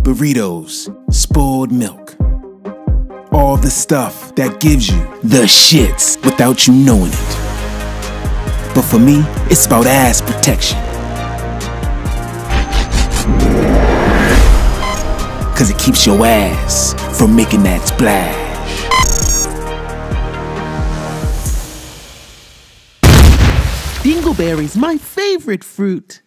burritos, spoiled milk. All the stuff that gives you the shits without you knowing it. But for me, it's about ass protection. Cause it keeps your ass from making that splash. Dingleberry's my favorite fruit.